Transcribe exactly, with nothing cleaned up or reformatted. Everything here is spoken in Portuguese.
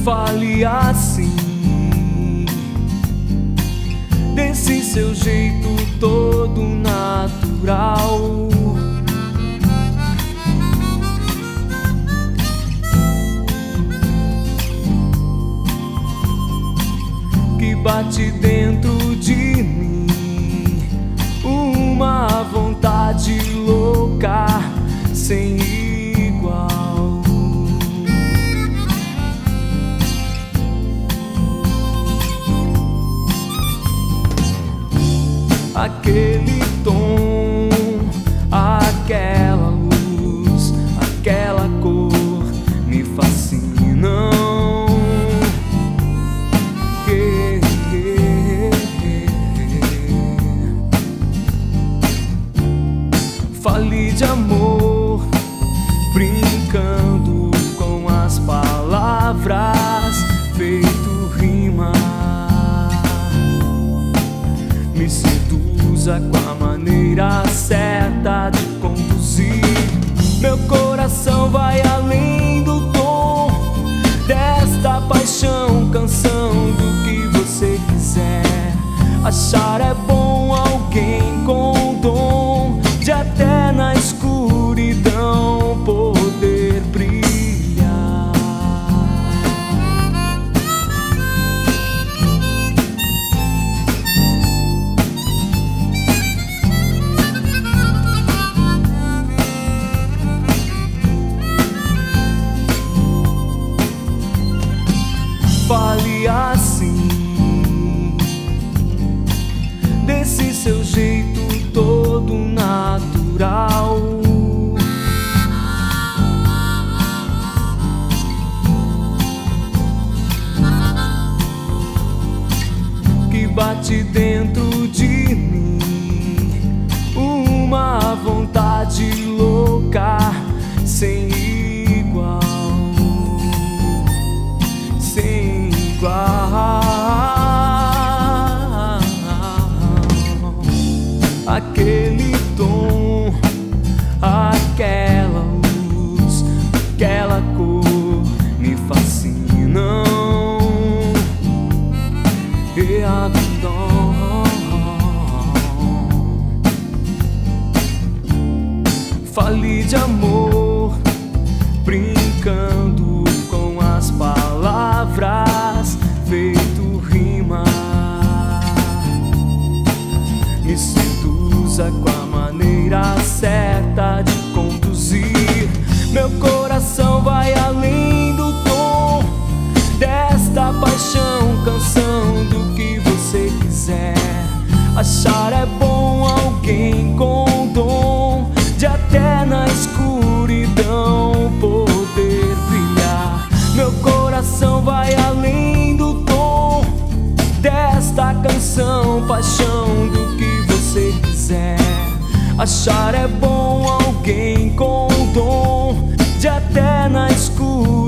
Fale assim, desse seu jeito todo natural. Que bate dentro de mim uma vontade louca sem igual. Aquele tom, aquela luz, aquela cor me fascinam. Fale de amor, brincando com as palavras, feito rima. Me seduza com a maneira certa de conduzir. Meu coração vai além do tom desta paixão, canção do que você quiser. Achar é bom alguém com dom de até na escuridão poder brilhar. Fale assim, desse seu jeito todo natural. Que bate dentro de mim uma vontade louca sem igual, sem igual. Aquele tom, aquela luz, aquela cor me fascinam. E a dom. Fale de amor, brincando com as palavras, feito rima. Me seduza com a maneira certa de conduzir. Meu coração vai além do tom desta paixão, canção do que você quiser. Achar é bom alguém com dom de até na escuridão poder brilhar. Meu coração vai além do tom desta canção, paixão do que você quiser. Achar é bom alguém com dom de até na escuridão